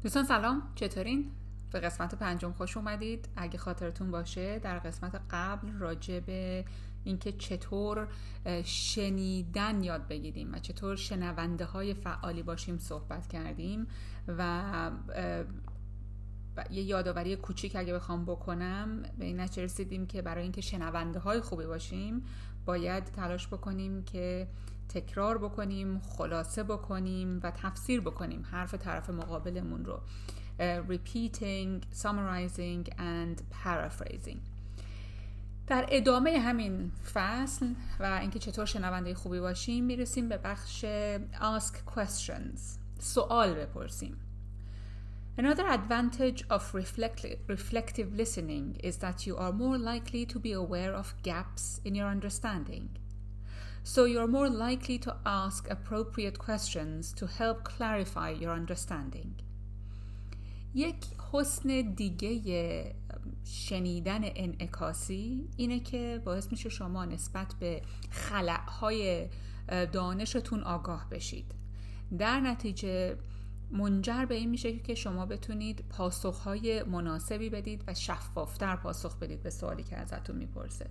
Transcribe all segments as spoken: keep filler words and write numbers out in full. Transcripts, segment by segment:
دوستان سلام، چطورین؟ به قسمت پنجم خوش اومدید. اگه خاطرتون باشه در قسمت قبل راجع به اینکه چطور شنیدن یاد بگیریم و چطور شنونده های فعالی باشیم صحبت کردیم و یه یادآوری کوچیک اگه بخوام بکنم به این نتیجه رسیدیم که برای اینکه شنونده های خوبی باشیم باید تلاش بکنیم که تکرار بکنیم، خلاصه بکنیم و تفسیر بکنیم حرف طرف مقابلمون رو. uh, repeating, summarizing and paraphrasing. در ادامه همین فصل و اینکه چطور شنونده خوبی باشیم میرسیم به بخش ask questions. سوال بپرسیم. Another advantage of reflect- reflective listening is that you are more likely to be aware of gaps in your understanding. So you're more likely to ask appropriate questions to help clarify your understanding. یک حسن دیگه شنیدن انعکاسی اینه که باعث میشه شما نسبت به خلأهای دانشتون آگاه بشید. در نتیجه منجر به این میشه که شما بتونید پاسخهای مناسبی بدید و شفافتر پاسخ بدید به سوالی که ازتون میپرسه.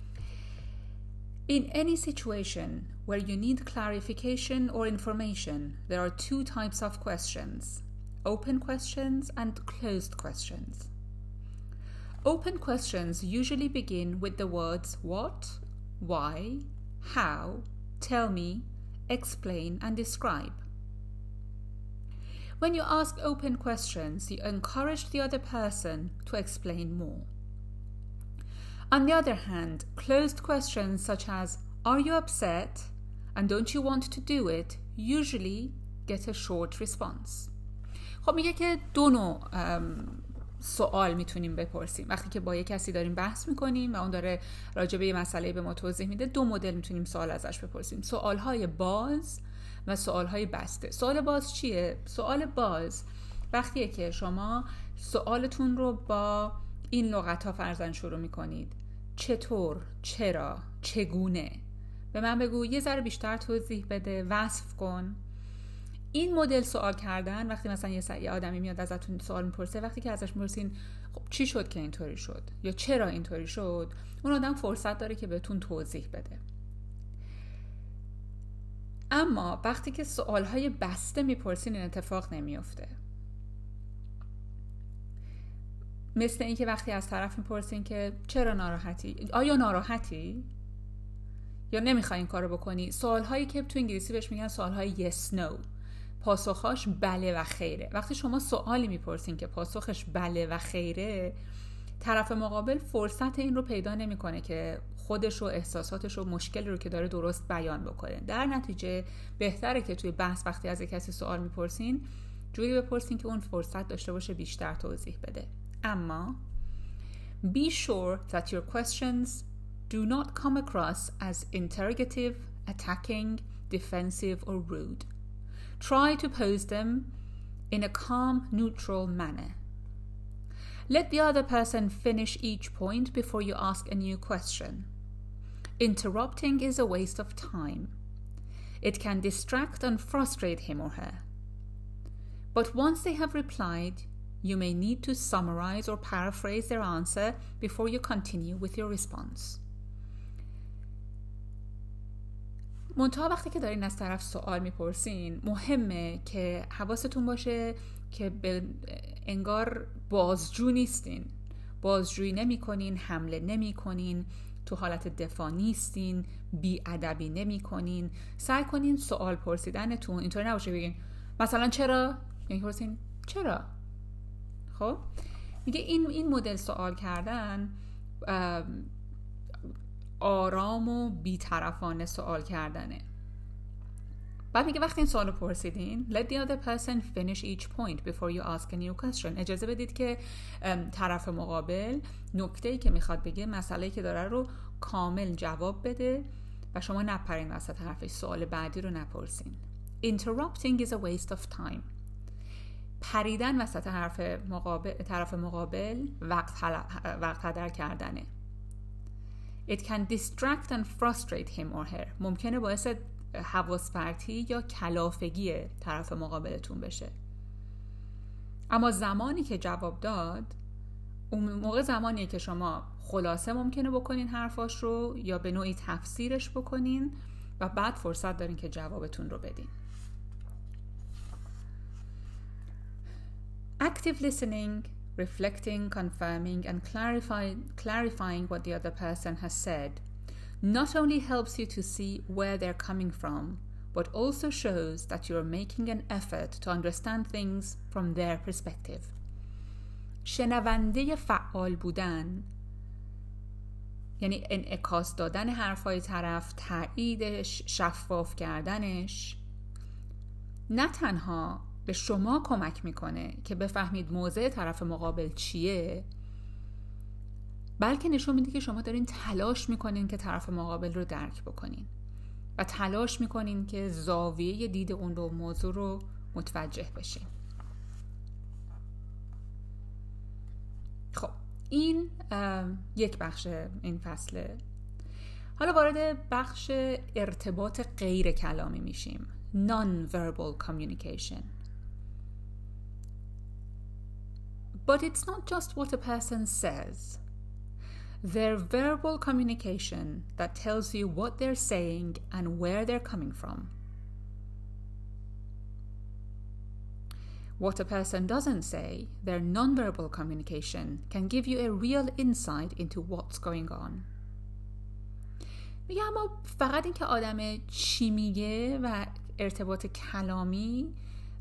In any situation where you need clarification or information, there are two types of questions: open questions and closed questions. Open questions usually begin with the words what, why, how, tell me, explain, and describe. When you ask open questions, you encourage the other person to explain more. On the other hand, closed questions such as, are you upset and don't you want to do it, usually get a short response. خب میگه که دو نوع سوال میتونیم بپرسیم. وقتی که با یک کسی داریم بحث میکنیم و اون داره راجع به یه مسئله به ما توضیح میده، دو مدل میتونیم سوال ازش بپرسیم: سوالهای باز و سوالهای بسته. سوال باز چیه؟ سوال باز وقتیه که شما سوالتون رو با این لغت‌ها فرضاً شروع میکنید: چطور، چرا، چگونه. به من بگو، یه ذره بیشتر توضیح بده، وصف کن. این مدل سوال کردن وقتی مثلا یه, یه آدمی میاد ازتون سوال میپرسه، وقتی که ازش میپرسین خب چی شد که اینطوری شد یا چرا اینطوری شد، اون آدم فرصت داره که بهتون توضیح بده. اما وقتی که سوالهای بسته میپرسین این اتفاق نمیفته. مثل این که وقتی از طرف میپرسین که چرا ناراحتی؟ آیا ناراحتی؟ یا نمیخوای این کارو بکنی؟ سوالهایی که تو انگلیسی بهش میگن سوالهای yes no، پاسخاش بله و خیره. وقتی شما سوالی میپرسین که پاسخش بله و خیره، طرف مقابل فرصت این رو پیدا نمیکنه که خودش و احساساتش و مشکل رو که داره درست بیان بکنه. در نتیجه بهتره که توی بحث وقتی از کسی سوال میپرسین جوری بپرسین که اون فرصت داشته باشه بیشتر توضیح بده. اما be sure that your questions do not come across as interrogative, attacking, defensive, or rude. Try to pose them in a calm, neutral manner. Let the other person finish each point before you ask a new question. Interrupting is a waste of time. It can distract and frustrate him or her. But once they have replied, you may need to summarize or paraphrase their answer before you continue with your response. منتها وقتی که دارین از طرف سوال میپرسین مهمه که حواستون باشه که به انگار بازجو نیستین، بازجویی نمی کنین، حمله نمی کنین، تو حالت دفاع نیستین، بی ادبی نمی کنین. سعی کنین سوال پرسیدنتون اینطوری نباشه بگین مثلا چرا؟ یعنی پرسین چرا؟ خب میگه این این مدل سوال کردن آرام و بی‌طرفانه سوال کردنه. بعد میگه وقتی این سوالو پرسیدین let the other person finish each point before you ask a new question. اجازه بدید که طرف مقابل نکته‌ای که میخواد بگه، مسئله‌ای که داره رو کامل جواب بده و شما نپرین وسط حرفش، سوال بعدی رو نپرسین. Interrupting is a waste of time. پریدن وسط حرف مقابل طرف مقابل وقت وقت هدر کردنه. It can distract and frustrate him or her. ممکنه باعث حواس پرتی یا کلافگی طرف مقابلتون بشه. اما زمانی که جواب داد، اون موقع زمانیه که شما خلاصه ممکنه بکنین حرفاش رو یا به نوعی تفسیرش بکنین و بعد فرصت دارین که جوابتون رو بدین. Active listening, reflecting, confirming and clarifying, clarifying what the other person has said not only helps you to see where they're coming from, but also shows that you're making an effort to understand things from their perspective. شنونده فعال بودن یعنی انعکاس دادن حرفای طرف، تاییدش، شفاف کردنش، نه تنها به شما کمک میکنه که بفهمید موضع طرف مقابل چیه، بلکه نشون میده که شما دارین تلاش میکنین که طرف مقابل رو درک بکنین و تلاش میکنین که زاویه دید اون رو موضوع رو متوجه بشین. خب این یک بخش این فصله. حالا وارد بخش ارتباط غیر کلامی میشیم. Non-verbal communication. But it's not just what a person says. Their verbal communication that tells you what they're saying and where they're coming from. What a person doesn't say, their non-verbal communication, can give you a real insight into what's going on. میگه اما فقط این که آدم چی میگه و ارتباط کلامی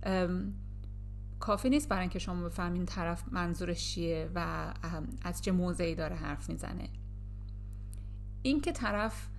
کافی نیست برای اینکه شما بفهمین طرف منظورش چیه و از چه موضعی داره حرف میزنه. این که طرف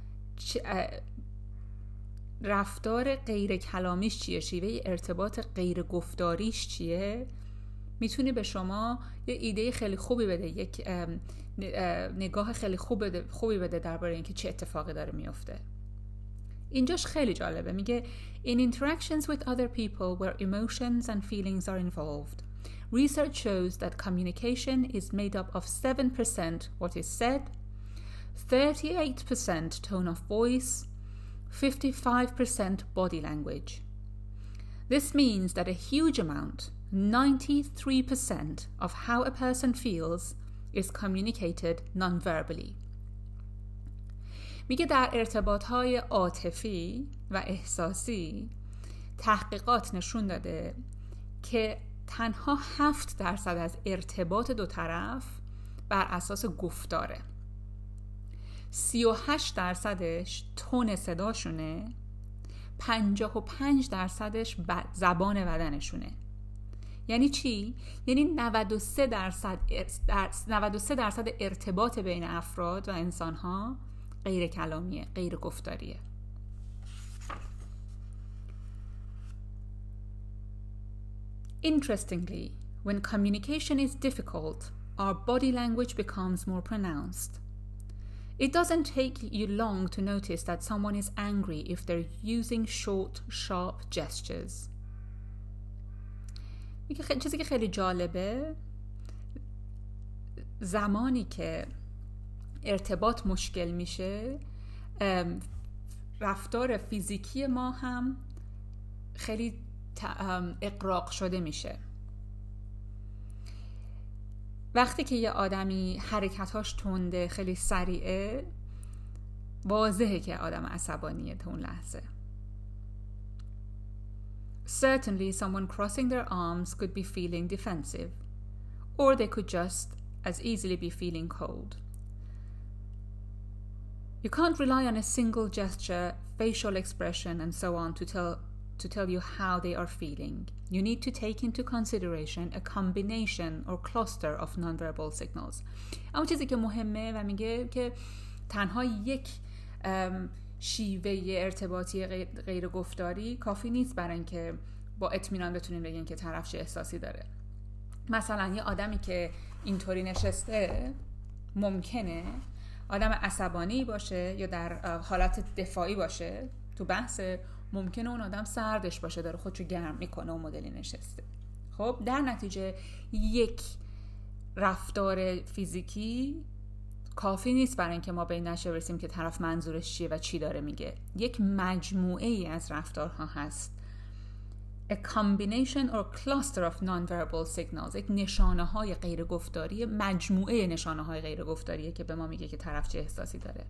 رفتار غیر کلامیش چیه، شیوه ارتباط غیر گفتاریش چیه، میتونه به شما یه ایده خیلی خوبی بده، یک نگاه خیلی خوب بده، خوبی بده درباره اینکه چه اتفاقی داره میفته. اینجاش خیلی جالبه. میگه In interactions with other people where emotions and feelings are involved, research shows that communication is made up of seven percent what is said, thirty-eight percent tone of voice, fifty-five percent body language. This means that a huge amount, ninety-three percent of how a person feels is communicated non-verbally. میگه در ارتباطهای عاطفی و احساسی تحقیقات نشون داده که تنها هفت درصد از ارتباط دو طرف بر اساس گفتاره، سی و هشت درصدش تون صداشونه، پنجاه و پنج درصدش زبان بدنشونه. یعنی چی؟ یعنی نود و سه درصد نود و سه درصد ارتباط بین افراد و انسان‌ها غیر کلامیه، غیر گفتاریه. Interestingly, when communication is difficult, our body language becomes more pronounced. It doesn't take you long to notice that someone is angry if they're using short, sharp gestures. میگه خیلی چیزی که خیلی جالبه، زمانی که ارتباط مشکل میشه، رفتار فیزیکی ما هم خیلی اقراق شده میشه. وقتی که یه آدمی حرکتاش تنده، خیلی سریعه، واضحه که آدم عصبانیه تا اون لحظه. Certainly someone crossing their arms could be feeling defensive, or they could just as easily be feeling cold. You can't rely on a single gesture, facial expression, and so on to tell to tell you how they are feeling. You need to take into consideration a combination or cluster of nonverbal signals. اما چیزی که مهمه و میگه که تنها یک شیوه ارتباطی غیر گفتاری کافی نیست برای اینکه با اطمینان بتونین بگین که طرف چه احساسی داره. مثلا یه آدمی که اینطوری نشسته ممکنه آدم عصبانی باشه یا در حالت دفاعی باشه تو بحث، ممکنه اون آدم سردش باشه، داره خودشو گرم میکنه و مدلی نشسته. خب در نتیجه یک رفتار فیزیکی کافی نیست برای اینکه ما به این نتیجه برسیم که طرف منظورش چیه و چی داره میگه. یک مجموعه ای از رفتارها هست a combination or cluster of non-verbal signals. یک نشانه های غیر گفتاری، مجموعه نشانه های غیر گفتاریه که به ما میگه که طرف چه احساسی داره.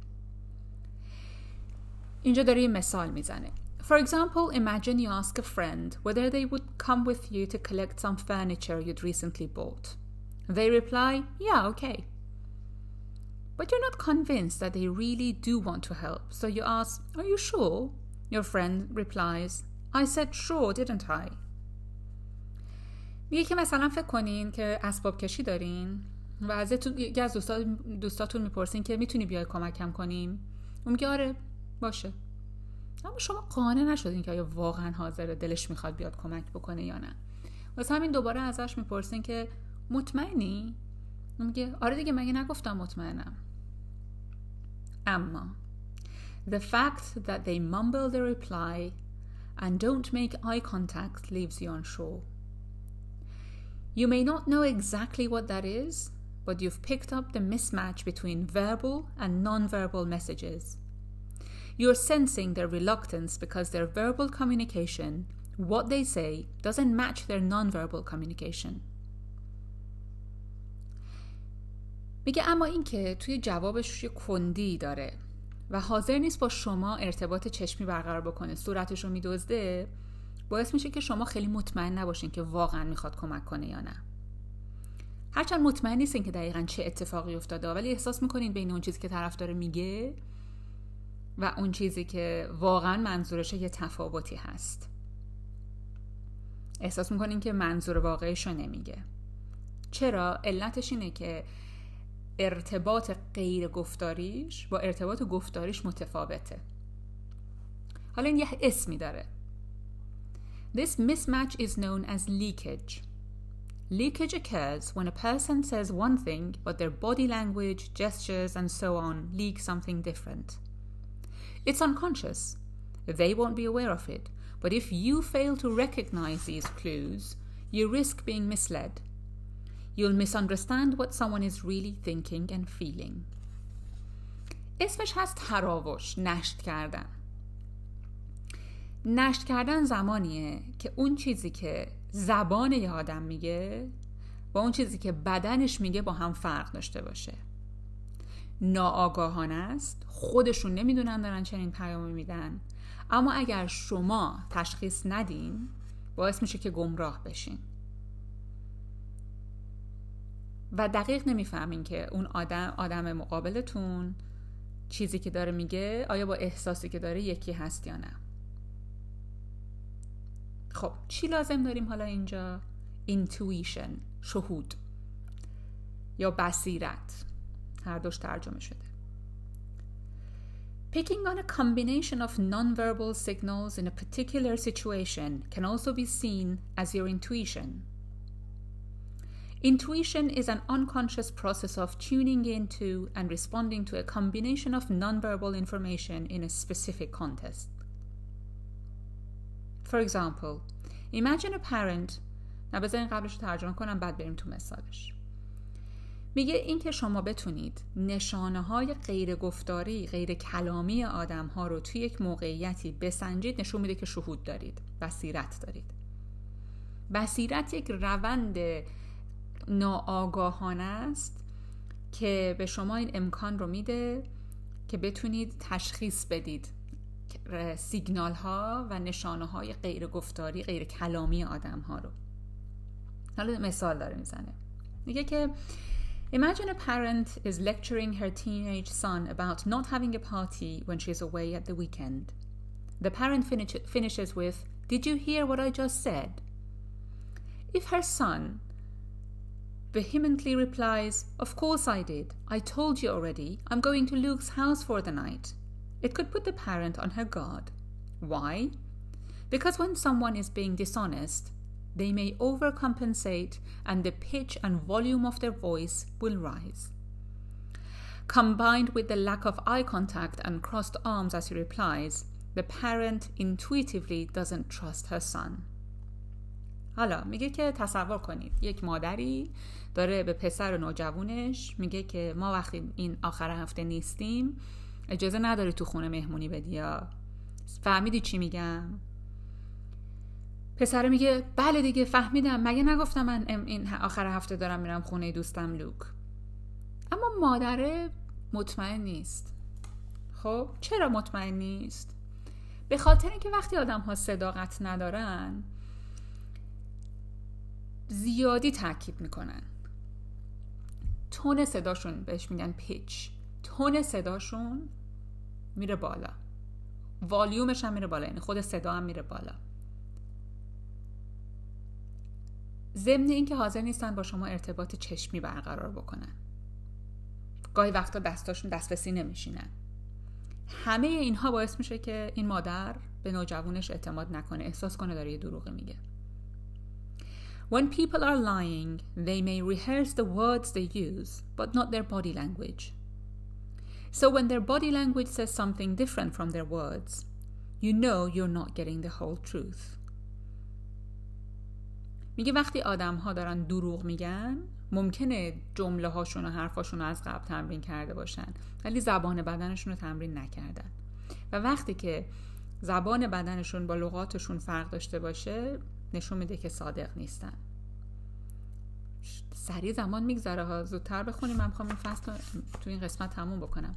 اینجا داره یه مثال میزنه. For example, imagine you ask a friend whether they would come with you to collect some furniture you'd recently bought. They reply, yeah, okay. But you're not convinced that they really do want to help. So you ask, are you sure? Your friend replies, I said sure, didn't I? میگه که مثلا فکر کنین که اسباب کشی دارین و ازتون یکی از دوستا دوستاتون میپرسین که میتونی بیای کمکم کنیم. اون میگه آره باشه. اما شما قانع نشدین که آیا واقعا حاضره، دلش میخواد بیاد کمک بکنه یا نه. واسه همین دوباره ازش میپرسین که مطمئنی؟ اون میگه آره دیگه، مگه نگفتم مطمئنم. اما the fact that they mumble the reply and don't make eye contact leaves you unsure. You may not know exactly what that is, but you've picked up the mismatch between verbal and non-verbal messages. You're sensing their reluctance because their verbal communication, what they say, doesn't match their non-verbal communication. میگه اما این که توی جوابش یه کندی داره و حاضر نیست با شما ارتباط چشمی برقرار بکنه، صورتش رو میدزده، باعث میشه که شما خیلی مطمئن نباشین که واقعا میخواد کمک کنه یا نه. هرچند مطمئن نیستین که دقیقاً چه اتفاقی افتاده، ولی احساس میکنین بین اون چیزی که طرف داره میگه و اون چیزی که واقعا منظورشه یه تفاوتی هست. احساس میکنین که منظور واقعیشو نمیگه. چرا؟ علتش اینه که ارتباط غیر گفتاریش با ارتباط گفتاریش متفاوته. حالا این یه اسمی داره. This mismatch is known as leakage. Leakage occurs when a person says one thing, but their body language, gestures, and so on leak something different. It's unconscious. They won't be aware of it. But if you fail to recognize these clues, you risk being misled. You'll misunderstand what someone is really thinking and feeling. اسمش هست تراوش، نشت کردن. نشت کردن زمانیه که اون چیزی که زبان یه آدم میگه با اون چیزی که بدنش میگه با هم فرق داشته باشه. ناآگاهانه است، خودشون نمیدونن دارن چنین پیامی میدن، اما اگر شما تشخیص ندین باعث میشه که گمراه بشین و دقیق نمیفهمین که اون آدم آدم مقابلتون چیزی که داره میگه آیا با احساسی که داره یکی هست یا نه. خب چی لازم داریم حالا اینجا؟ intuition، شهود یا بصیرت، هر دوش ترجمه شده. Picking on a combination of non-verbal signals in a particular situation can also be seen as your intuition. Intuition is an unconscious process of tuning into and responding to a combination of non-verbal information in a specific context. For example, imagine a parent. نه بذارین قبلش رو ترجمه کنم بعد بریم تو مثالش. میگه این که شما بتونید نشانه های غیر گفتاری، غیر کلامی آدم ها رو توی یک موقعیتی بسنجید نشون میده که شهود دارید، بصیرت دارید. بصیرت یک روند ناآگاهانه است که به شما این امکان رو میده که بتونید تشخیص بدید سیگنال ها و نشانه های غیر گفتاری، غیر کلامی آدم ها رو. حالا مثال داره میزنه. میگه که Imagine a parent is lecturing her teenage son about not having a party when she's away at the weekend. The parent finish- finishes with, "Did you hear what I just said?" If her son vehemently replies, "Of course I did. I told you already. I'm going to Luke's house for the night." It could put the parent on her guard. Why? Because when someone is being dishonest, they may overcompensate and the pitch and volume of their voice will rise. Combined with the lack of eye contact and crossed arms as he replies, the parent intuitively doesn't trust her son. حالا میگه که تصور کنید یک مادری داره به پسر نوجوانش میگه که ما وقتی این آخر هفته نیستیم اجازه نداری تو خونه مهمونی بدی. یا فهمیدی چی میگم؟ پسر میگه بله دیگه فهمیدم، مگه نگفتم من این آخر هفته دارم میرم خونه دوستم لوک. اما مادره مطمئن نیست. خب چرا مطمئن نیست؟ به خاطر اینکه وقتی آدم ها صداقت ندارن زیادی تاکید میکنن. تون صداشون، بهش میگن پیچ، تون صداشون میره بالا، والیومش هم میره بالا، یعنی خود صدا هم میره بالا. ضمن این که حاضر نیستن با شما ارتباط چشمی برقرار بکنن. گاهی وقتا دستاشون دست به سینه میشینن. همه اینها باعث میشه که این مادر به نوجوانش اعتماد نکنه، احساس کنه داره یه دروغی میگه. When people are lying, they may rehearse the words they use, but not their body language. So when their body language says something different from their words, you know you're not getting the whole truth. میگه وقتی آدم ها دارن دروغ میگن، ممکنه جمله هاشون و حرفاشون رو از قبل تمرین کرده باشن ولی زبان بدنشون رو تمرین نکردن، و وقتی که زبان بدنشون با لغاتشون فرق داشته باشه نشون میده که صادق نیستن. سریع زمان میگذره ها، زودتر بخونیم، من میخوام این فصل تو این قسمت تموم بکنم.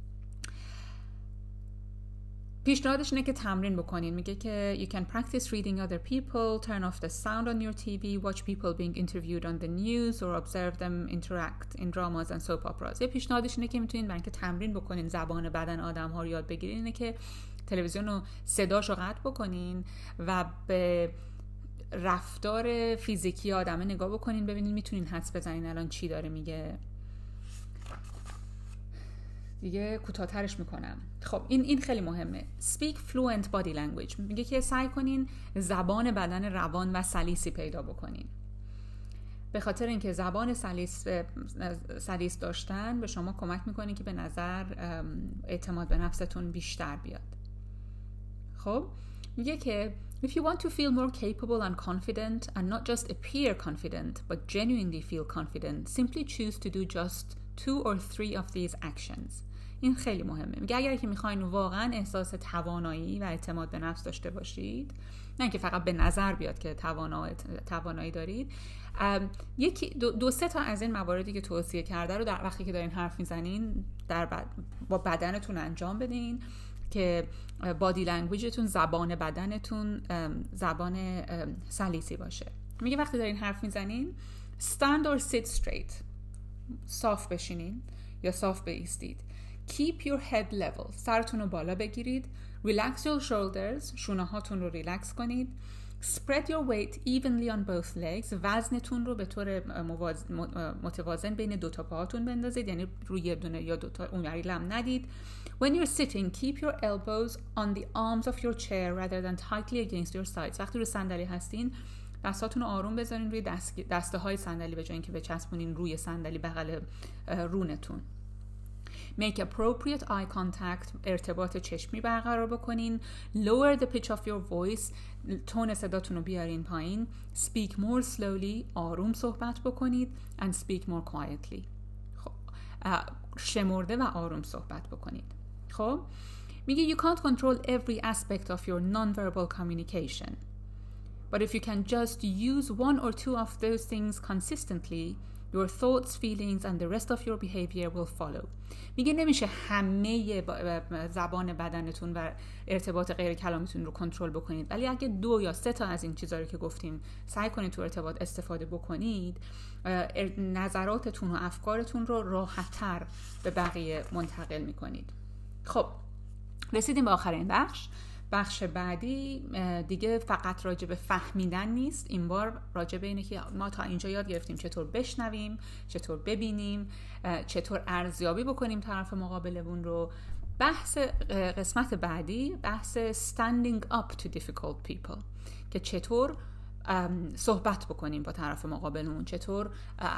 پیشنهادش اینه که تمرین بکنین. میگه که you can practice reading other people, turn off the sound on your تی وی, watch people being interviewed on the news or observe them interact in dramas and soap operas. یه پیشنهادش اینه که میتونین برای که تمرین بکنین زبان بدن آدم ها رو یاد بگیرین، اینه که تلویزیون رو صداش رو قطع بکنین و به رفتار فیزیکی آدمه نگاه بکنین، ببینین میتونین حدس بزنین الان چی داره میگه. دیگه کوتاه‌ترش میکنم. خب این این خیلی مهمه. Speak fluent body language. میگه که سعی کنین زبان بدن روان و سلیسی پیدا بکنین. به خاطر اینکه زبان سلیس سلیس داشتن به شما کمک میکنه که به نظر اعتماد به نفستون بیشتر بیاد. خب میگه که if you want to feel more capable and confident and not just appear confident but genuinely feel confident, simply choose to do just two or three of these actions. این خیلی مهمه. میگه اگر که میخواین واقعا احساس توانایی و اعتماد به نفس داشته باشید، نه اینکه فقط به نظر بیاد که توانایی دارید، یکی دو, دو سه تا از این مواردی که توصیه کرده رو در وقتی که دارین حرف میزنین در بد... با بدنتون انجام بدین که بادی لنگویجتون، زبان بدنتون زبان سلیسی باشه. میگه وقتی دارین حرف میزنین stand or sit straight، صاف بشینین یا صاف بایستید. Keep your head level، سرتون رو بالا بگیرید. Relax your shoulders، شونه هاتون رو ریلکس کنید. Spread your weight evenly on both legs، وزنتون رو به طور متوازن بین دو تا پاهاتون بندازید، یعنی روی یه دونه یا دو تا اونوری لم ندید. When you're sitting, keep your elbows on the arms of your chair rather than tightly against your sides. وقتی رو صندلی هستین دستاتون رو آروم بذارین روی دست دسته های صندلی به جای اینکه بچسبونین روی صندلی بغل رونتون. Make appropriate eye contact، ارتباط چشمی برقرار بکنین. Lower the pitch of your voice، تون صداتون رو بیارین پایین. Speak more slowly، آروم صحبت بکنید. And speak more quietly، خب شمرده و آروم صحبت بکنید. خب میگه you can't control every aspect of your non-verbal communication, but if you can just use one or two of those things consistently, your thoughts, feelings and the rest of your behavior will follow. میگه نمیشه همه زبان بدنتون و ارتباط غیر کلامیتون رو کنترل بکنید، ولی اگه دو یا سه تا از این چیزا رو که گفتیم سعی کنید تو ارتباط استفاده بکنید، نظراتتون و افکارتون رو راحت‌تر به بقیه منتقل میکنید. خب رسیدیم به آخرین بخش. بخش بعدی دیگه فقط راجع به فهمیدن نیست، این بار راجع به اینه که ما تا اینجا یاد گرفتیم چطور بشنویم، چطور ببینیم، چطور ارزیابی بکنیم طرف مقابلمون رو. بحث قسمت بعدی بحث standing up to difficult people، که چطور صحبت بکنیم با طرف مقابلمون، چطور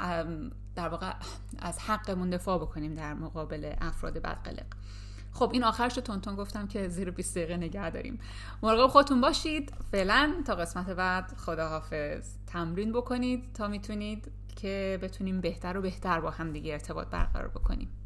در واقع از حقمون دفاع بکنیم در مقابل افراد بدقلق. خب این آخرش رو تونتون گفتم که زیر بیست دقیقه نگه داریم. مراقب خودتون باشید. فعلا تا قسمت بعد خداحافظ. تمرین بکنید تا میتونید که بتونیم بهتر و بهتر با هم دیگه ارتباط برقرار بکنیم.